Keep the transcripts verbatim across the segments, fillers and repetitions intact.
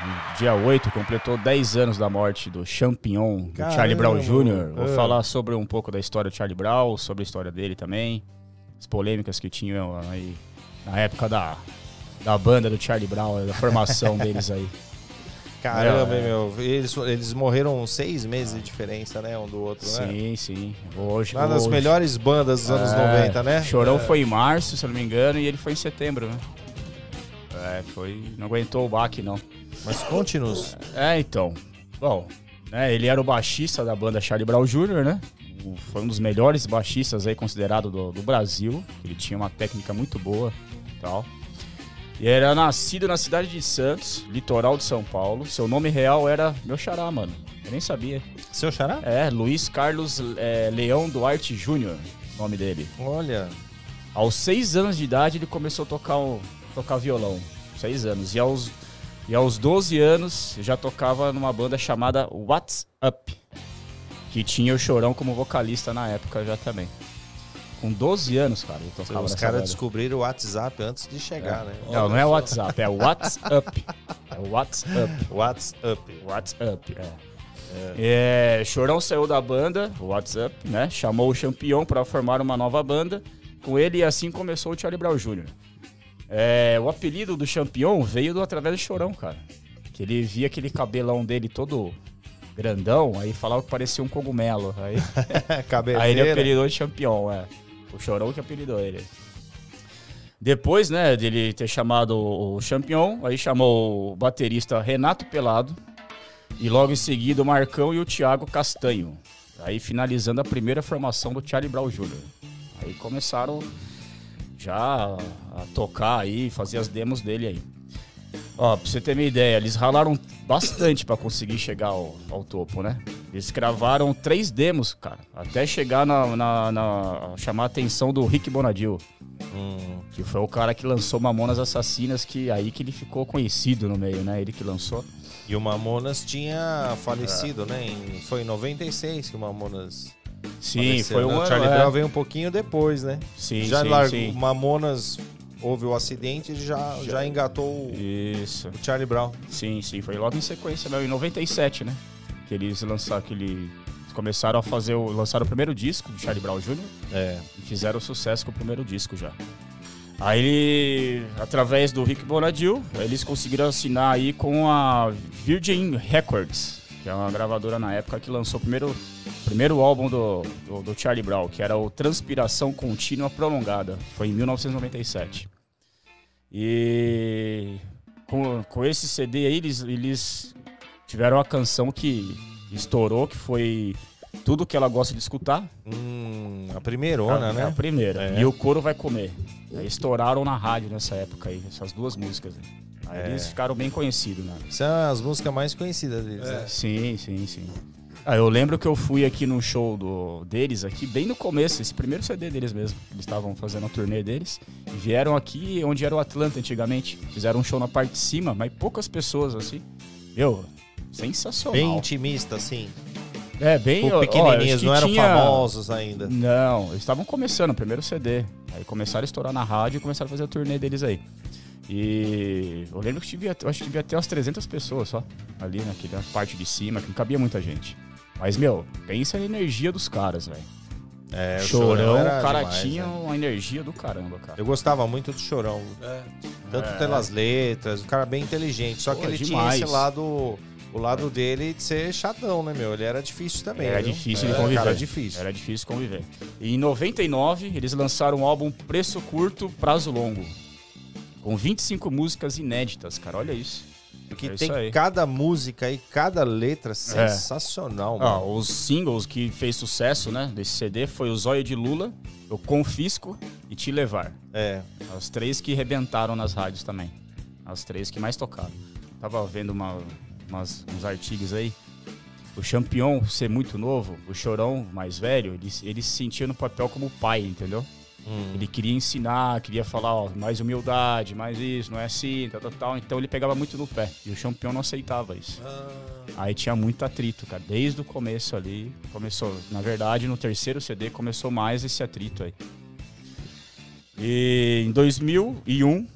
no dia oito, completou dez anos da morte do Champignon, do Caramba, Charlie Brown Júnior Vou é. falar sobre um pouco da história do Charlie Brown, sobre a história dele também, as polêmicas que tinham aí na época da, da banda do Charlie Brown, da formação deles aí. Caramba, é, meu. Eles, eles morreram seis meses de diferença, né? Um do outro, sim, né? Sim, sim. Hoje, Uma das hoje, melhores bandas dos anos é, noventa, né? Chorão é. foi em março, se eu não me engano, e ele foi em setembro, né? É, foi... Não aguentou o baque, não. Mas conte-nos. É, então. Bom, né, ele era o baixista da banda Charlie Brown Júnior, né? O, foi um dos melhores baixistas aí, considerado do, do Brasil. Ele tinha uma técnica muito boa e tal. E era nascido na cidade de Santos, litoral de São Paulo. Seu nome real era meu xará, mano. Eu nem sabia. Seu xará? É, Luiz Carlos é, Leão Duarte Júnior, nome dele. Olha. Aos seis anos de idade ele começou a tocar, um, tocar violão. Seis anos. E aos, e aos doze anos já tocava numa banda chamada What's Up, que tinha o Chorão como vocalista na época já também. Com doze anos, cara, ele tocava. Os caras descobriram o WhatsApp antes de chegar, é. né? Não, não é WhatsApp, é What's Up. É What's Up. What's Up. What's Up, é. é. Chorão saiu da banda, What's Up, né? Chamou o Champignon para formar uma nova banda com ele e assim começou o Charlie Brown Júnior É, o apelido do Champignon veio do, através do Chorão, cara. Que ele via aquele cabelão dele todo grandão, aí falava que parecia um cogumelo. Aí, aí ele apelidou de Champignon, é. O Chorão que apelidou ele. Depois, né, dele ter chamado o Champignon, aí chamou o baterista Renato Pelado e logo em seguida o Marcão e o Thiago Castanho. Aí finalizando a primeira formação do Charlie Brown Júnior Aí começaram já a tocar aí, fazer as demos dele aí. Ó, pra você ter uma ideia, eles ralaram bastante pra conseguir chegar ao, ao topo, né? Eles gravaram três demos, cara, até chegar na, na, na chamar a atenção do Rick Bonadil, hum. que foi o cara que lançou Mamonas Assassinas, que aí que ele ficou conhecido no meio, né? Ele que lançou. E o Mamonas tinha falecido, é. né? Em, foi em noventa e seis que o Mamonas... Sim, faleceu, foi um né? ano, O Charlie é. Brown veio um pouquinho depois, né? Sim, já sim, largou, sim. Mamonas... Houve o acidente e já, já, já engatou o, Isso. o Charlie Brown. Sim, sim. Foi logo em sequência, né? Em noventa e sete, né? Que eles lançaram aquele... Começaram a fazer o... Lançaram o primeiro disco do Charlie Brown Júnior É. E fizeram sucesso com o primeiro disco já. Aí, através do Rick Bonadil, eles conseguiram assinar aí com a Virgin Records, que é uma gravadora na época que lançou o primeiro, primeiro álbum do, do, do Charlie Brown, que era o Transpiração Contínua Prolongada. Foi em mil novecentos e noventa e sete. E com, com esse C D aí, eles, eles tiveram a canção que estourou, que foi Tudo Que Ela Gosta de Escutar. Hum, a primeirona, a, né? A primeira. É. E O Couro Vai Comer. Aí estouraram na rádio nessa época aí, essas duas músicas. Aí É. eles ficaram bem conhecidos, né? São as músicas mais conhecidas deles, É. né? Sim, sim, sim. Ah, eu lembro que eu fui aqui no show do, deles, aqui bem no começo, esse primeiro C D deles mesmo. Eles estavam fazendo a turnê deles e vieram aqui onde era o Atlanta antigamente. Fizeram um show na parte de cima, mas poucas pessoas assim. Meu, sensacional. Bem intimista, assim. É, bem... Pô, pequenininhos, ó, não eram tinha... famosos ainda. Não, eles estavam começando, o primeiro C D. Aí começaram a estourar na rádio e começaram a fazer a turnê deles aí. E eu lembro que devia, eu acho que devia ter umas trezentas pessoas só ali naquela parte de cima, que não cabia muita gente. Mas, meu, pensa na energia dos caras, velho. É, o Chorão, era o cara demais, tinha né? uma energia do caramba, cara. Eu gostava muito do Chorão. É. Tanto É. pelas letras, o cara bem inteligente. Só Pô, que ele demais. tinha esse lado... O lado dele de ser chatão, né, meu? Ele era difícil também. Era viu? difícil Era de conviver. Um cara difícil. Era difícil conviver. E em noventa e nove, eles lançaram o álbum Preço Curto, Prazo Longo. Com vinte e cinco músicas inéditas, cara. Olha isso. Porque É tem isso aí. cada música e cada letra sensacional, Ah, mano. os singles que fez sucesso, né, desse C D foi o Zóio de Lula, o Confisco e Te Levar. É. As três que rebentaram nas rádios também. As três que mais tocaram. Tava vendo uma, umas, uns artigos aí. O Champignon ser muito novo, o Chorão mais velho, ele, ele se sentia no papel como pai, entendeu? Hum. Ele queria ensinar, queria falar, ó, mais humildade, mais isso, não é assim, tal, tal, tal. Então ele pegava muito no pé. E o Champignon não aceitava isso. Ah. Aí tinha muito atrito, cara. Desde o começo ali, começou. Na verdade, no terceiro C D começou mais esse atrito aí. E em dois mil e um,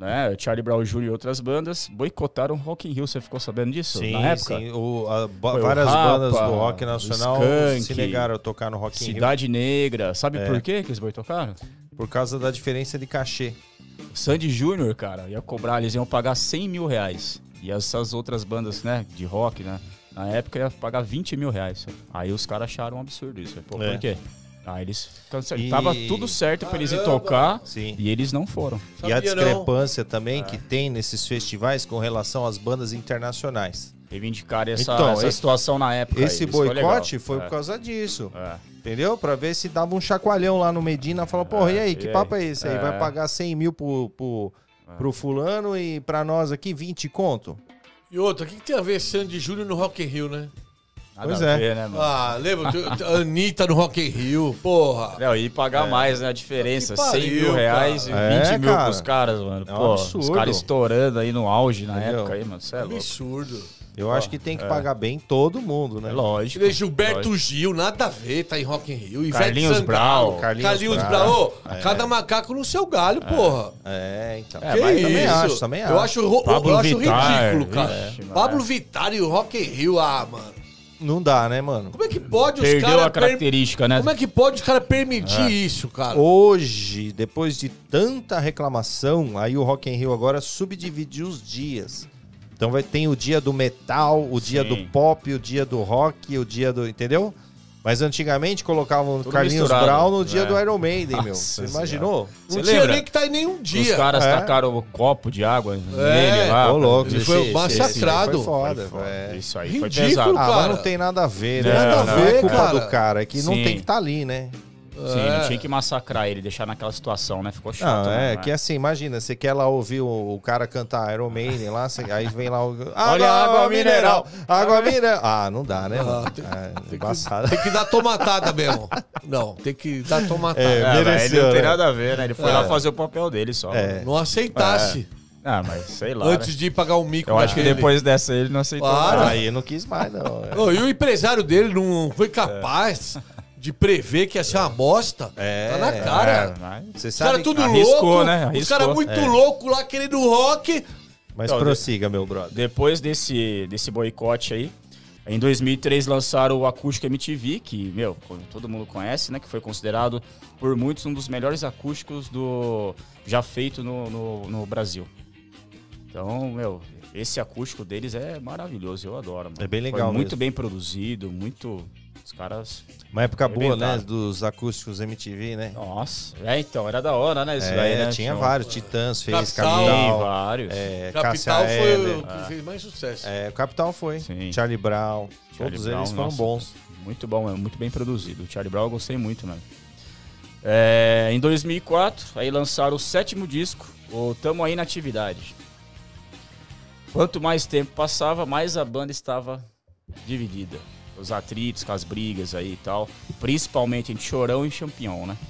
né, Charlie Brown Júnior e outras bandas, boicotaram o Rock in Rio. Você ficou sabendo disso? Sim, na época? sim. O, a, Foi várias o Rapa, bandas do rock nacional Skank, se negaram a tocar no Rock in Rio. Cidade Negra. Sabe É. por quê que eles boicotaram? Por causa da diferença de cachê. Sandy Júnior, cara, ia cobrar, eles iam pagar cem mil reais. E essas outras bandas, né, de rock, né, na época ia pagar vinte mil reais. Aí os caras acharam um absurdo isso. Pô, É. por quê? Aí eles cancelaram. E- Tava tudo certo pra eles ir Caramba! tocar Sim. e eles não foram. E a Sabia não. discrepância também que tem nesses festivais com relação às bandas internacionais. Reivindicaram essa, Então, essa esse- situação na época. Esse aí, isso foi boicote legal. foi, É, por causa disso. é. Entendeu? Pra ver se dava um chacoalhão lá no Medina. Fala, porra, e aí, que e papo aí? é esse aí? É. Vai pagar cem mil pro, pro, pro fulano e pra nós aqui vinte conto? E outra, o que, que tem a ver Sandy Júnior no Rock in Rio, né? Nada Pois a é. ver, né, mano? Ah, lembra? A Anitta no Rock in Rio, porra. Não, e pagar mais, né? A diferença. Que pariu, cem mil reais cara. e vinte É, mil cara. pros caras, mano. É um Pô, absurdo. os caras estourando aí no auge na Entendeu? época aí, mano. Você é louco. Absurdo. Eu acho que tem que pagar bem todo mundo, né? É lógico. E Gilberto lógico. Gil, nada a ver, tá em Rock in Rio. Ivete Carlinhos Sangalo, Brau. Carlinhos Carlinhos Brau. Brau. Ô, É. Cada macaco no seu galho, porra. É, então. É, Que mas também isso? acho, também Eu acho. acho, ro- Pablo eu acho Vittar, ridículo, cara. vixe, mano. Pablo Vittar e o Rock in Rio, ah, mano. Não dá, né, mano? Como é que pode os Perdeu caras... a característica, né? Como é que pode os caras permitir isso, cara? Hoje, depois de tanta reclamação, aí o Rock in Rio agora subdividiu os dias. Então vai, tem o dia do metal, o dia Sim. do pop, o dia do rock, o dia do... Entendeu? Mas antigamente colocavam o Tudo Carlinhos misturado, Brown no dia é. do Iron Maiden, meu. Nossa Você imaginou? Não Você tinha lembra? nem que tá em nenhum Os dia. caras É. tacaram o copo de água nele lá. Ô, louco. Ele esse- foi esse- massacrado. esse Foi foda, Foi foda. velho. Isso aí Ridículo, foi pesado. Ah, cara. mas não tem nada a ver, né? Não, Nada não, a ver, é culpa cara. do cara, é que não Sim. tem que estar ali, né? Sim, É. não tinha que massacrar ele, deixar naquela situação, né? Ficou chato. Não, né? é que assim, imagina, você quer lá ouvir o, o cara cantar Iron Maiden lá, você- aí vem lá o... Olha a água mineral. Água mineral! Ah, não dá, né, Ah, mano? tem- É, Tem que, embaçado. tem que dar tomatada mesmo. Não, tem que dar tomatada. É, É, mas mereceu, ele não tem né? nada a ver, né? Ele foi É. lá fazer o papel dele só. É. mano. Não aceitasse. Ah, mas sei lá. Antes né? de ir pagar o mico Eu acho que daquele. depois dessa ele não aceitou. Para. nada. Aí eu não quis mais, não. É. Ô, e o empresário dele não foi capaz de prever que ia ser uma bosta? É, Tá na cara. É, mas- Você Os sabe caras tudo arriscou, louco, né? os Arriscou. caras muito É. loucos lá querendo rock. Mas Então, prossiga, meu brother. Depois desse, desse boicote aí, em dois mil e três lançaram o Acústico M T V, que, meu, todo mundo conhece, né? Que foi considerado por muitos um dos melhores acústicos do já feito no, no, no Brasil. Então, meu, esse acústico deles é maravilhoso, eu adoro. Mano. É bem legal Foi muito mesmo. bem produzido, muito... Os caras... Uma época boa, né? Arrebentaram. Dos acústicos M T V, né? Nossa, é então, era da hora, né? Isso É, daí, né? tinha um- vários. Titãs fez, Capital. Sim, Capital. vários. É, Cássia Capital foi Eller. o que fez mais sucesso. É, o Capital foi. Sim. Charlie Brown. Charlie Todos Brown, eles foram nossa, bons. Muito bom, é muito bem produzido. O Charlie Brown eu gostei muito, mano. É, em dois mil e quatro, aí lançaram o sétimo disco, o Tamo Aí na Atividade. Quanto mais tempo passava, mais a banda estava dividida. Os atritos, com as brigas aí e tal. Principalmente entre Chorão e Champignon, né?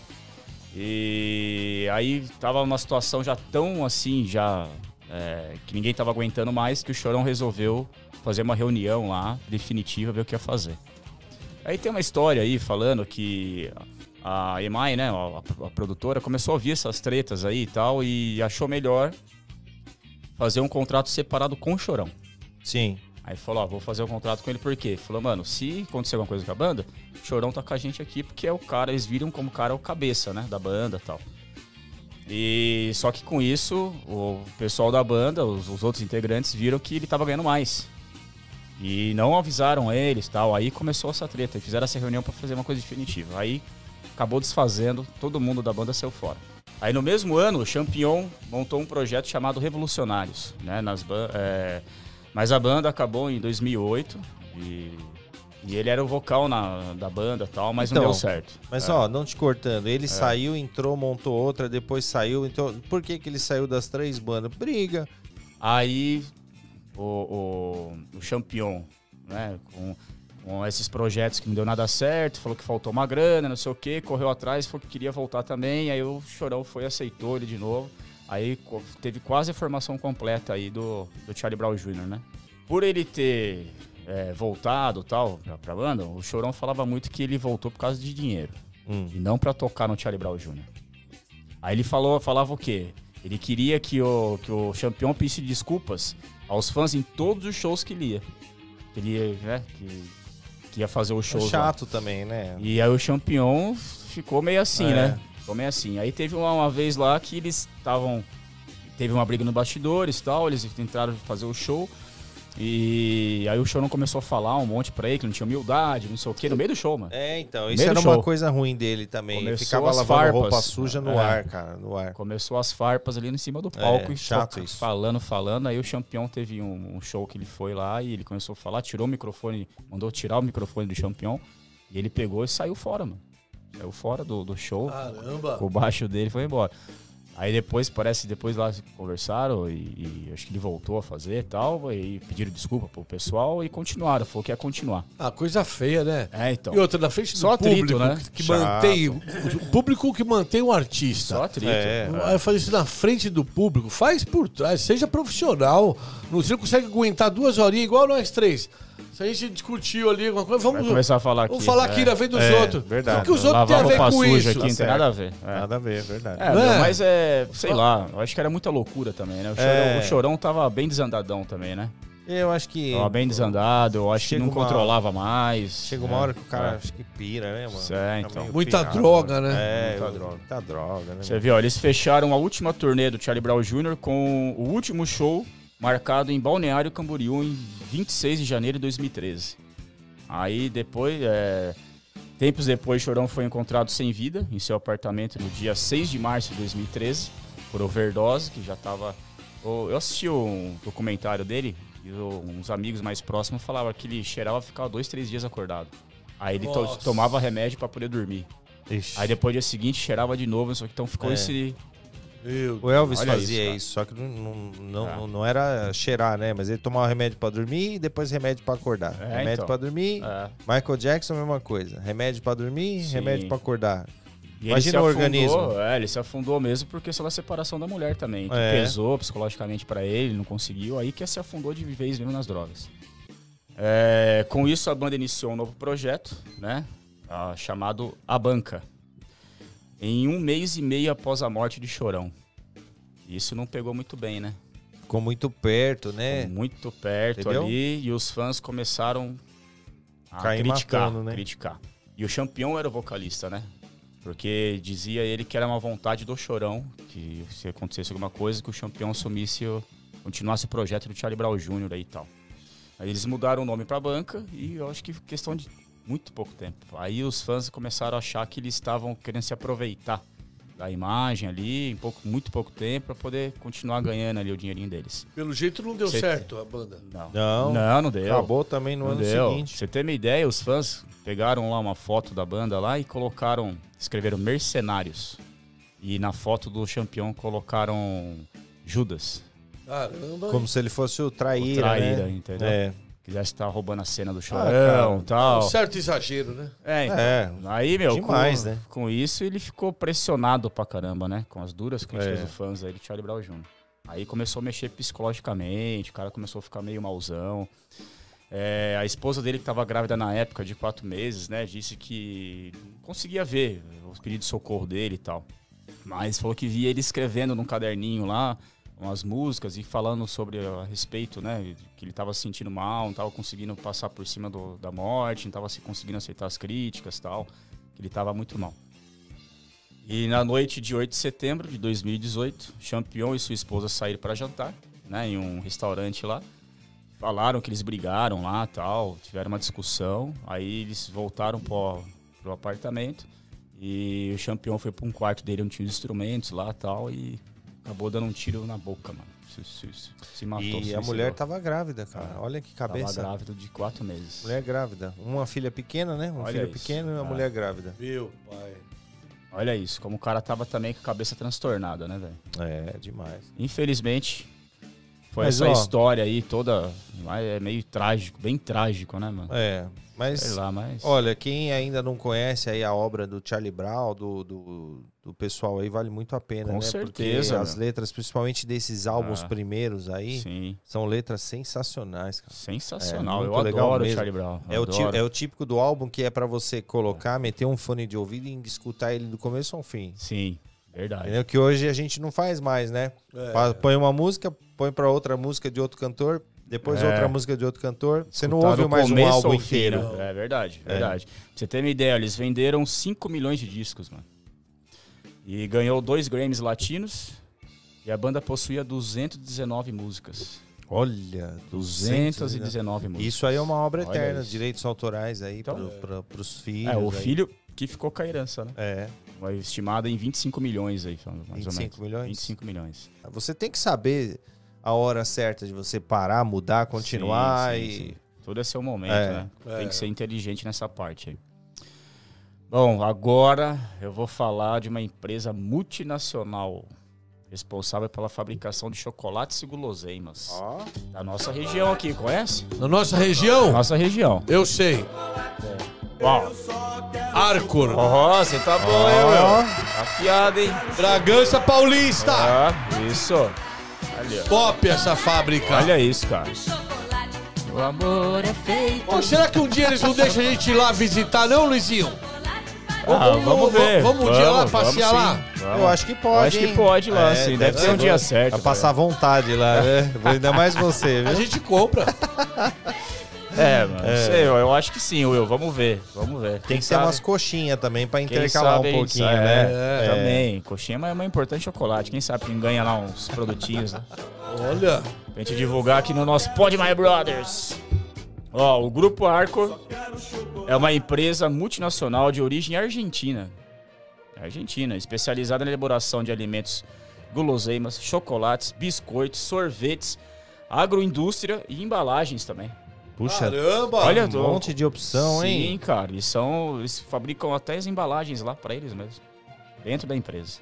E aí tava numa situação já tão assim, já... é, que ninguém tava aguentando mais, que o Chorão resolveu fazer uma reunião lá, definitiva, ver o que ia fazer. Aí tem uma história aí falando que a E M I, né, a, a produtora, começou a ouvir essas tretas aí e tal e achou melhor fazer um contrato separado com o Chorão. Sim. Aí falou, ó, vou fazer um contrato com ele por quê? Falou, mano, se acontecer alguma coisa com a banda, o Chorão tá com a gente aqui porque é o cara, eles viram como o cara é o cabeça, né, da banda e tal. E só que com isso, o pessoal da banda, os, os outros integrantes viram que ele tava ganhando mais. E não avisaram eles e tal. Aí começou essa treta. E fizeram essa reunião pra fazer uma coisa definitiva. Aí acabou desfazendo, todo mundo da banda saiu fora. Aí no mesmo ano, o Champignon montou um projeto chamado Revolucionários, né? Nas ban- é, mas a banda acabou em dois mil e oito e, e ele era o vocal na, da banda e tal, mas Então, não deu certo. Mas, É. ó, não te cortando. Ele saiu, entrou, montou outra, depois saiu. Então, por que que ele saiu das três bandas? Briga. Aí o, o, o Champignon, né, com, com esses projetos que não deu nada certo, falou que faltou uma grana, não sei o quê, correu atrás, falou que queria voltar também, aí o Chorão foi, aceitou ele de novo. Aí co- teve quase a formação completa aí do, do Charlie Brown Júnior, né? Por ele ter é, voltado tal pra, pra banda, o Chorão falava muito que ele voltou por causa de dinheiro Hum. e não pra tocar no Charlie Brown Júnior Aí ele falou, falava o quê? Ele queria que o, que o Champion pedisse desculpas aos fãs em todos os shows que ele ia. Que ele ia, né? Que, que ia fazer o show. É chato lá. Também, né? E aí o Champion ficou meio assim, é. né? Ficou meio assim. Aí teve uma, uma vez lá que eles estavam... Teve uma briga no bastidores e tal, eles tentaram fazer o show. E aí o Chorão começou a falar um monte pra ele, que não tinha humildade, não sei o quê, no meio do show, mano. É, então, isso era uma coisa ruim dele também. Começou ele ficava lavando farpas. roupa suja no é. ar, cara, no ar. Começou as farpas ali em cima do palco. É, e chato isso. Falando, falando. Aí o Champion teve um, um show que ele foi lá e ele começou a falar, tirou o microfone, mandou tirar o microfone do Champion. E ele pegou e saiu fora, mano. Saiu fora do, do show. Caramba! O baixo dele foi embora. Aí depois, parece, depois lá conversaram e, e acho que ele voltou a fazer e tal, e pediram desculpa pro pessoal e continuaram, falou que ia continuar. Ah, coisa feia, né? É, então. E outra, na frente do Só público, atrito, né? que mantém, o público que mantém o artista. Só atrito. É, é. Fazer isso na frente do público, faz por trás, seja profissional. Você não consegue aguentar duas horinhas igual nós três. Se a gente discutiu ali alguma coisa, vamos Vai começar a falar aqui. Vamos falar aqui é. na frente dos é, outros. Verdade. O que os outros têm a ver com isso? Aqui, não tem nada a ver. É. Nada a ver, verdade. É, meu, mas é, sei lá, eu acho que era muita loucura também, né? O Chorão, é. o Chorão tava bem desandadão também, né? Eu acho que... Tava bem desandado, eu acho que não uma... controlava mais. Chega uma é. hora que o cara é. acho que pira, né, mano? É, então. Muita pirado, droga, né? É, muita eu... droga. Muita droga, né? Você viu, ó, eles fecharam a última turnê do Charlie Brown Júnior com o último show marcado em Balneário Camboriú em vinte e seis de janeiro de dois mil e treze. Aí depois, é... tempos depois, Chorão foi encontrado sem vida em seu apartamento no dia seis de março de dois mil e treze, por overdose, que já tava... Eu assisti um documentário dele e uns amigos mais próximos falavam que ele cheirava e ficava dois, três dias acordado. Aí ele to tomava remédio para poder dormir. Ixi. Aí depois, dia seguinte, cheirava de novo, então ficou é. esse... Meu o Elvis Olha fazia isso, isso, só que não, não, não, ah. não era cheirar, né? Mas ele tomava remédio pra dormir e depois remédio pra acordar. É, remédio então. pra dormir, é. Michael Jackson, mesma coisa. Remédio pra dormir, Sim. remédio pra acordar. E Imagina o organismo. É, ele se afundou mesmo por questão da separação da mulher também. Que é. pesou psicologicamente pra ele, não conseguiu. Aí que se afundou de vez mesmo nas drogas. É, com isso, a banda iniciou um novo projeto, né? Ah, chamado A Banca. Em um mês e meio após a morte de Chorão. Isso não pegou muito bem, né? Ficou muito perto, né? Ficou muito perto Entendeu? ali e os fãs começaram a Cair criticar, matando, né? criticar. E o Champion era o vocalista, né? Porque dizia ele que era uma vontade do Chorão, que se acontecesse alguma coisa, que o Champion assumisse, continuasse o projeto do Charlie Brown Júnior aí e tal. Aí eles mudaram o nome pra Banca e eu acho que questão de muito pouco tempo. Aí os fãs começaram a achar que eles estavam querendo se aproveitar da imagem ali em pouco, muito pouco tempo para poder continuar ganhando ali o dinheirinho deles. Pelo jeito não deu Cê certo a banda. Não. Não, não, não deu. Acabou também no não ano deu. seguinte. Você ter uma ideia, os fãs pegaram lá uma foto da banda lá e colocaram, escreveram Mercenários. E na foto do Champion colocaram Judas. Caramba. Como se ele fosse o traíra, o traíra, né? entendeu? É. Quisesse estar roubando a cena do Chorão e tal. Um certo exagero, né? É, então, é aí, meu, demais, com, né? com isso ele ficou pressionado pra caramba, né? Com as duras críticas é. dos fãs aí de Charlie Brown Júnior Aí começou a mexer psicologicamente, o cara começou a ficar meio mauzão. É, a esposa dele, que estava grávida na época, de quatro meses, né? Disse que não conseguia ver os pedidos de socorro dele e tal. Mas falou que via ele escrevendo num caderninho lá umas músicas e falando sobre a respeito, né, que ele estava se sentindo mal, não estava conseguindo passar por cima do, da morte, não estava conseguindo aceitar as críticas e tal, que ele estava muito mal. E na noite de oito de setembro de dois mil e dezoito, Champion e sua esposa saíram para jantar, né, em um restaurante lá, falaram que eles brigaram lá, tal, tiveram uma discussão, aí eles voltaram pro, pro apartamento e o Champion foi para um quarto dele onde tinha os instrumentos lá, tal, e acabou dando um tiro na boca, mano. Se, se, se, se matou. E se a mulher tava grávida, cara. Olha que cabeça. Tava grávida de quatro meses. Mulher grávida. Uma filha pequena, né? Um Olha filho isso. pequeno e uma é. mulher grávida. Meu pai. Olha isso, como o cara tava também com a cabeça transtornada, né, velho? É, demais. Infelizmente, foi Mas, essa ó, história aí toda... É meio trágico, bem trágico, né, mano? É, mas... Sei lá, mas... Olha, quem ainda não conhece aí a obra do Charlie Brown, do, do, do pessoal aí, vale muito a pena, Com né? certeza. Porque as letras, principalmente desses álbuns Ah, primeiros aí, sim. são letras sensacionais, cara. Sensacional, É, eu muito legal adoro o mesmo. Charlie Brown. É o, tí- adoro. é o típico do álbum que é pra você colocar, meter um fone de ouvido e escutar ele do começo ao fim. Sim. Verdade. Entendeu? Que hoje a gente não faz mais, né? É. Põe uma música, põe pra outra música de outro cantor, depois é. outra música de outro cantor. Você não ouve mais um álbum inteiro. É verdade, verdade. É. Pra você ter uma ideia, eles venderam cinco milhões de discos, mano. E ganhou dois Grammys latinos. E a banda possuía duzentas e dezenove músicas. Olha, duzentas e dezenove músicas. Isso aí é uma obra eterna, direitos autorais aí então, pro, pro, pros filhos. É, o aí. filho que ficou com a herança, né? É. Uma estimada em vinte e cinco milhões aí, mais vinte e cinco ou menos. milhões? vinte e cinco milhões. Você tem que saber a hora certa de você parar, mudar, continuar sim, sim, e... Sim. Tudo é seu momento, é. né? É. Tem que ser inteligente nessa parte aí. Bom, agora eu vou falar de uma empresa multinacional responsável pela fabricação de chocolates e guloseimas. Ó. Oh. Da nossa região aqui, conhece? Na nossa região? Nossa região. Eu sei. É. Uau. Arcor. Ó, oh, você tá bom, oh. hein, meu? Afiado, hein? Bragança Paulista. Ah, isso. Ali, top essa fábrica. Olha isso, cara. O amor é feito. Pô, será que um dia eles não deixam a gente ir lá visitar, não, Luizinho? Ah, vamos, vamos ver. Vamos um vamos, dia lá passear lá? Vamos. Eu acho que pode. Eu acho que pode lá, é, sim. Deve, deve ter um dia certo. Vai passar vontade lá, né? Ainda mais você, viu? A gente compra. É, mano. É. Sei, eu, eu acho que sim, Will. Vamos ver. Vamos ver. Tem que ser umas coxinhas também pra quem intercalar sabe, um pouquinho, é, né? É. Também. Coxinha é mais importante chocolate. Quem sabe quem ganha lá uns produtinhos, né? Olha. Pra gente divulgar aqui no nosso Pod My Brothers. Ó, o Grupo Arcor é uma empresa multinacional de origem argentina. Argentina, especializada na elaboração de alimentos, guloseimas, chocolates, biscoitos, sorvetes, agroindústria e embalagens também. Puxa, caramba! Olha, um monte de opção, sim, hein? Sim, cara, eles, são, eles fabricam até as embalagens lá para eles mesmos, dentro da empresa.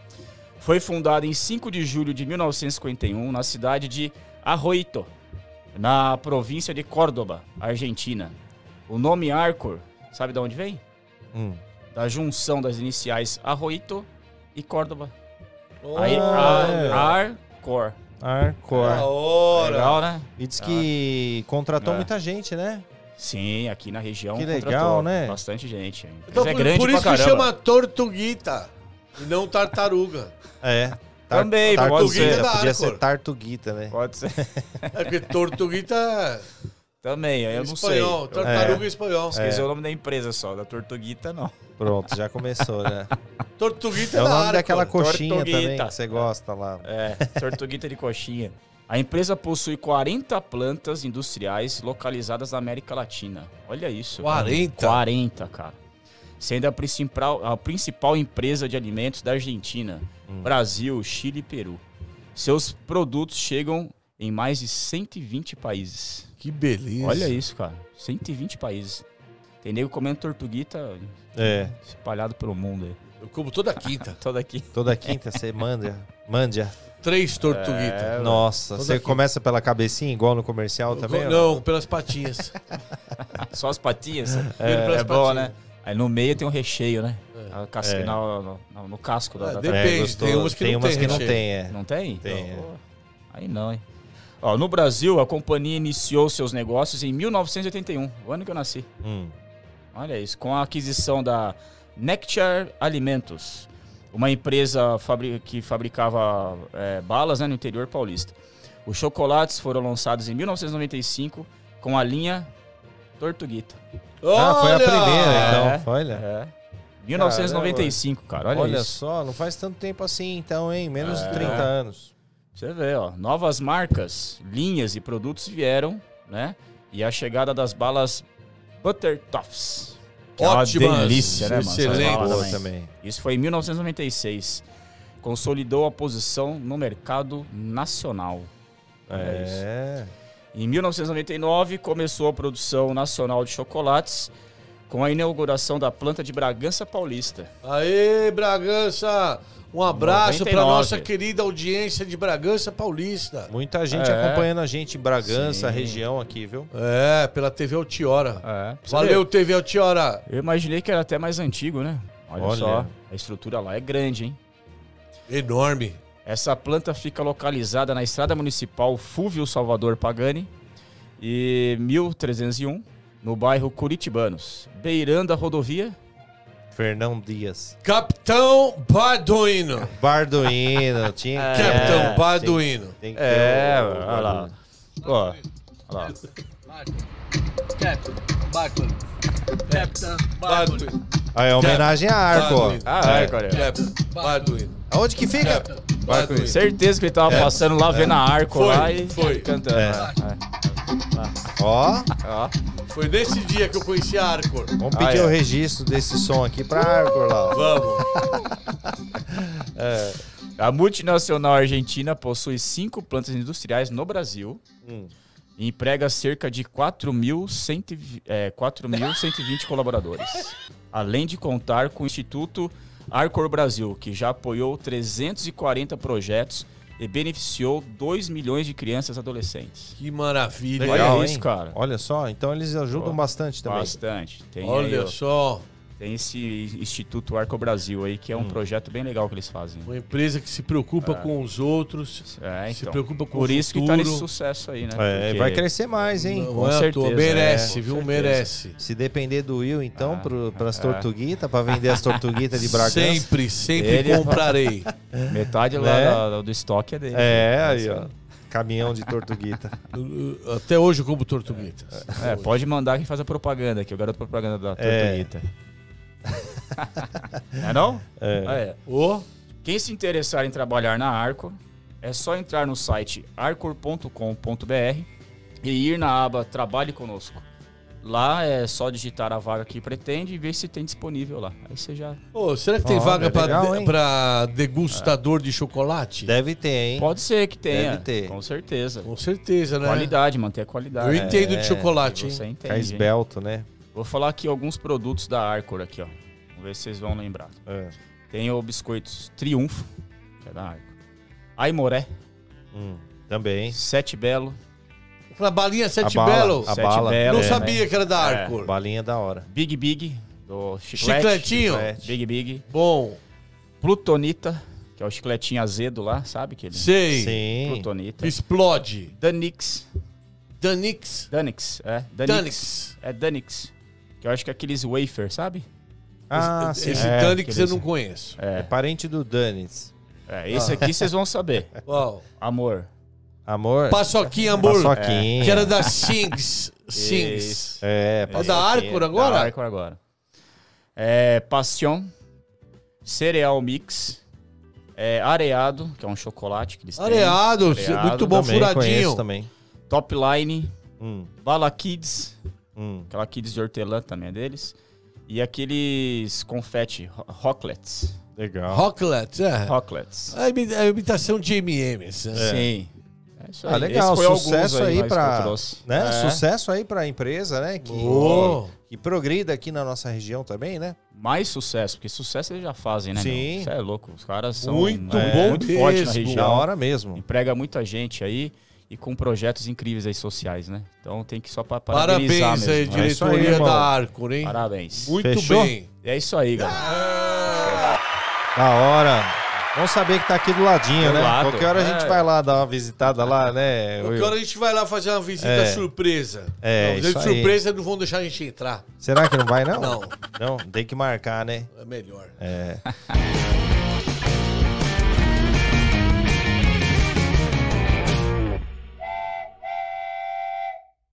Foi fundada em cinco de julho de mil novecentos e cinquenta e um na cidade de Arroito, na província de Córdoba, Argentina. O nome Arcor, sabe de onde vem? Hum. Da junção das iniciais Arroito e Córdoba. Oh, Aí, é. Arcor. Arcor. Da hora. Legal, né? E diz que contratou É. muita gente, né? Sim, aqui na região que legal, né? Bastante gente. Então, é por, grande por isso pra que caramba. chama Tortuguita e não Tartaruga. É. Tar Também, pode ser. Podia Arcor. ser Tartuguita, né? Pode ser. É porque Tortuguita Também, eu é não espanhol, sei. Tartaruga É. é espanhol. Esqueci É. o nome da empresa só, da Tortuguita não. Pronto, já começou, né? Tortuguita É o da nome Arcor. daquela coxinha Tortuguita. também que você gosta lá. É, Tortuguita de coxinha. A empresa possui quarenta plantas industriais localizadas na América Latina. Olha isso. quarenta? Cara. quarenta, cara. Sendo a principal, a principal empresa de alimentos da Argentina, hum. Brasil, Chile e Peru. Seus produtos chegam em mais de cento e vinte países. Que beleza. Olha isso, cara. cento e vinte países. Tem nego comendo tortuguita É. espalhado pelo mundo aí. Eu como toda quinta. Toda aqui. Toda quinta você manda. Mande. Três tortuguitas. É, Nossa, Toda você quinta. começa pela cabecinha, igual no comercial também? Não, não, pelas patinhas. Só as patinhas? É, É, pelas é bom, patinhas. né? Aí no meio tem um recheio, né? É. A casca, É. no, no, no, no casco da, É, da depende, É, gostoso. tem umas que tem não umas tem que não recheio. tem, é. Não tem? Tem, Então, é. pô, aí não, hein? Ó, no Brasil, a companhia iniciou seus negócios em mil novecentos e oitenta e um, o ano que eu nasci. Hum. Olha isso, com a aquisição da Nectar Alimentos, uma empresa fabri que fabricava é, balas, né, no interior paulista. Os chocolates foram lançados em mil novecentos e noventa e cinco com a linha Tortuguita. Ah, foi a Olha! primeira, então. É. Olha. É. mil novecentos e noventa e cinco, cara, olha, Olha isso. só, não faz tanto tempo assim, então, hein? Menos É. de trinta anos. Você vê, ó, novas marcas, linhas e produtos vieram, né? E a chegada das balas Butter Toffs. Que Ótimas, é uma delícia, né, mano? Essas excelentes. balas Boa também. também. Isso foi em mil novecentos e noventa e seis. Consolidou a posição no mercado nacional. Olha isso. É. Em mil novecentos e noventa e nove, começou a produção nacional de chocolates com a inauguração da planta de Bragança Paulista. Aê, Bragança! Um abraço noventa e para nove. nossa querida audiência de Bragança Paulista. Muita gente É. acompanhando a gente em Bragança, Sim. região aqui, viu? É, pela T V Altiora. É. Valeu, T V Altiora. Eu imaginei que era até mais antigo, né? Olha, Olha. só, a estrutura lá é grande, hein? Enorme. Essa planta fica localizada na estrada municipal Fúvio Salvador Pagani e mil trezentos e um, no bairro Curitibanos, beirando a rodovia Fernão Dias. Capitão Balduino. Balduino. Tinha é, Capitão Balduino. Tem, tem que é, o, olha lá. Ó, olha lá. Capitão Balduino. Capitão Balduino. Aí é homenagem a Arco, ó. Ah, Arco, olha. Capitão Balduino. Aonde que fica? Balduino. Certeza que ele tava é. passando lá, vendo é. a Arco foi, lá e foi. cantando. É. É. Ó. Ó. Foi nesse dia que eu conheci a Arcor. Vamos pedir ah, é. o registro desse som aqui pra Arcor lá. Vamos. é. A multinacional argentina possui cinco plantas industriais no Brasil hum. e emprega cerca de quatro mil cento e vinte colaboradores. Além de contar com o Instituto Arcor Brasil, que já apoiou trezentos e quarenta projetos e beneficiou dois milhões de crianças e adolescentes. Que maravilha. Legal, Olha isso, hein? cara. Olha só, então eles ajudam oh, bastante também. Bastante. Tem Olha aí, só. Tem esse Instituto Arcor Brasil aí, que é um hum. projeto bem legal que eles fazem. Uma empresa que se preocupa é. com os outros, é, então. se preocupa com Por o isso futuro. que tá nesse sucesso aí, né? É, Porque... vai crescer mais, hein? Não, com é certeza. Merece, é, viu? Certeza. Merece. Se depender do Will, então, ah, pro, pras é. tortuguitas, pra vender as tortuguitas de Bragança. Sempre, sempre Ele... comprarei. Metade lá né? do, do estoque é dele. É, aí, ó. Caminhão de tortuguita. Até hoje eu como tortuguitas. É, pode mandar quem faz a propaganda aqui, o garoto propaganda da tortuguita. É. é não? É. Ah, é. Oh. Quem se interessar em trabalhar na Arcor, é só entrar no site arcor ponto com ponto br e ir na aba Trabalhe Conosco. Lá é só digitar a vaga que pretende e ver se tem disponível lá. Aí você já... Oh, será que tem oh, vaga é para de, degustador é. de chocolate? Deve ter, hein? Pode ser que tenha. Deve ter. Com certeza. Com certeza, né? Qualidade, manter a qualidade. Eu entendo é, de chocolate, hein? Você entende, Fica esbelto, né? Vou falar aqui alguns produtos da Arcor aqui, ó. Vamos ver se vocês vão lembrar. É. Tem o biscoitos Triunfo, que é da Arcor. Aimoré. Hum, também. Sete Belo. Aquela balinha Sete a bala, Belo. A Sete bala. Belo. Não é, sabia né? que era da Arcor. É, balinha da hora. Big Big, do chiclete. Chicletinho. Chiclete. Big Big. Bom. Plutonita, que é o chicletinho azedo lá, sabe? Que ele... Sei. Sim. Plutonita. Explode. Danix. Danix? Danix, é. Danix. Danix. É Danix. Que eu acho que é aqueles wafer, sabe? Ah, esse, sim. Esse é, Danix aqueles... eu não conheço. É, é parente do Danix. É, esse ah. aqui vocês vão saber. Qual? Amor. Amor? Paçoquinha Amor. Paçoquinha. É. Que era da Sings. Sings. É, é da Arcor agora? Da Arcor agora. É, Passion. Cereal Mix. É, Areado, que é um chocolate que eles têm. Areado, Areado muito bom, também, furadinho. Também. Top Line. Hum. Bala Kids. Hum. Aquela Kids de hortelã também é deles. E aqueles confete, rocklets. Legal. Rocklets, é. Rocklets. A imitação de M e M's. Né? É. Sim. É isso aí. Ah, legal. Sucesso aí, aí para, né? É. Sucesso aí para a empresa, né? Que, oh. que progrida aqui na nossa região também, né? Mais sucesso, porque sucesso eles já fazem, né? Sim. Você é louco. Os caras são muito, é, bom muito mesmo. fortes na região. Da hora mesmo. Emprega muita gente aí. E com projetos incríveis aí sociais, né? Então tem que só para parabenizar Parabéns aí, mesmo. diretoria é aí, da Arcor, hein? Parabéns. Muito Fechou? bem. É isso aí, galera. Ah! Da hora. Vamos saber que tá aqui do ladinho, do né? lado. Qualquer hora é. a gente vai lá dar uma visitada lá, né? Qualquer hora a gente vai lá fazer uma visita é. surpresa. É, não, isso de surpresa não vão deixar a gente entrar. Será que não vai, não? Não. Não, tem que marcar, né? É melhor. É.